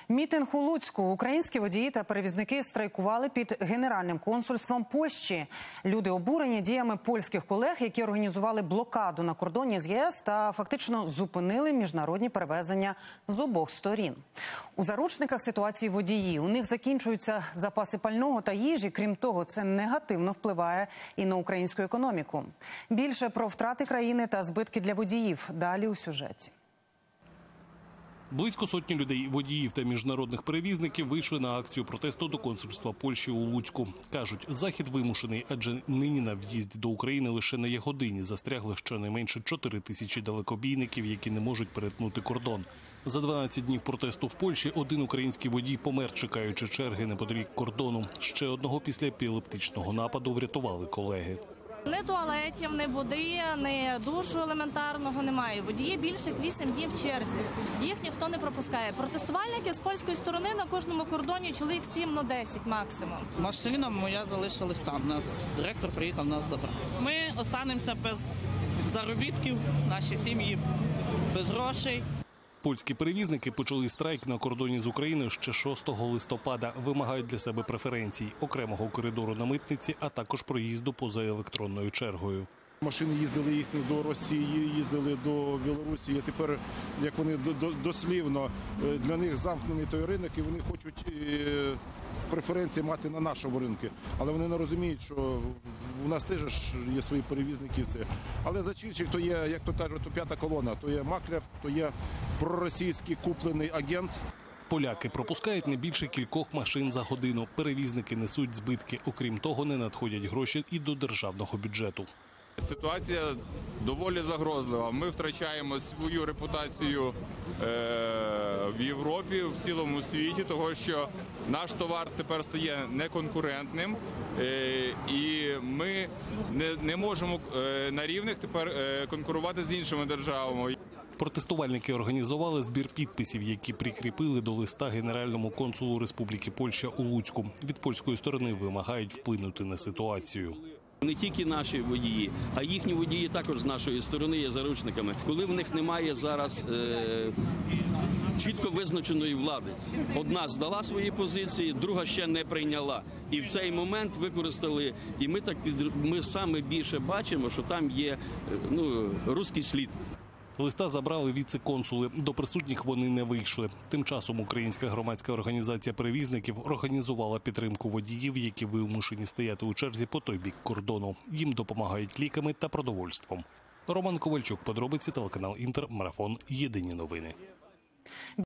Мітинг у Луцьку. Українські водії та перевізники страйкували під Генеральним консульством Польщі. Люди обурені діями польських колег, які організували блокаду на кордоні з ЄС та фактично зупинили міжнародні перевезення з обох сторін. У заручниках ситуації водії. У них закінчуються запаси пального та їжі. Крім того, це негативно впливає і на українську економіку. Більше про втрати країни та збитки для водіїв. Далі у сюжеті. Близько сотні людей, водіїв та міжнародних перевізників вийшли на акцію протесту до консульства Польщі у Луцьку. Кажуть, захід вимушений, адже нині на в'їзді до України лише на Ягодині застрягли щонайменше 4 тисячі далекобійників, які не можуть перетнути кордон. За 12 днів протесту в Польщі один український водій помер, чекаючи черги неподалік кордону. Ще одного після епілептичного нападу врятували колеги. Ні туалетів, ні води, ні душу елементарного немає. Водії більше як 8 днів в черзі. Їх ніхто не пропускає. Протестувальників з польської сторони на кожному кордоні чоловік 7-10 максимум. Машина моя залишилась там. Нас директор приїхав нас забрати. Ми останемося без заробітків, наші сім'ї без грошей. Польські перевізники почали страйк на кордоні з Україною ще 6 листопада. Вимагають для себе преференцій, окремого коридору на митниці, а також проїзду поза електронною чергою. Машини їздили їхні до Росії, їздили до Білорусі. А тепер, як вони дослівно, для них замкнений той ринок, і вони хочуть преференції мати на нашому ринку. Але вони не розуміють, що у нас теж є свої перевізники. Але зачинщик, то є, як то кажуть, то п'ята колона, то є макляр, то є проросійський куплений агент. Поляки пропускають не більше кількох машин за годину. Перевізники несуть збитки. Окрім того, не надходять гроші і до державного бюджету. Ситуація доволі загрозлива. Ми втрачаємо свою репутацію в Європі, в цілому світі, того що наш товар тепер стає неконкурентним і ми не можемо на рівних тепер конкурувати з іншими державами. Протестувальники організували збір підписів, які прикріпили до листа Генеральному консулу Республіки Польща у Луцьку. Від польської сторони вимагають вплинути на ситуацію. Не тільки наші водії, а їхні водії також з нашої сторони є заручниками. Коли в них немає зараз чітко визначеної влади. Одна здала свої позиції, друга ще не прийняла. І в цей момент використали, і ми саме більше бачимо, що там є руський слід. Листа забрали віце-консули. До присутніх вони не вийшли. Тим часом українська громадська організація перевізників організувала підтримку водіїв, які вимушені стояти у черзі по той бік кордону. Їм допомагають ліками та продовольством. Роман Ковальчук, подробиці, телеканал Інтер, Марафон, Єдині новини.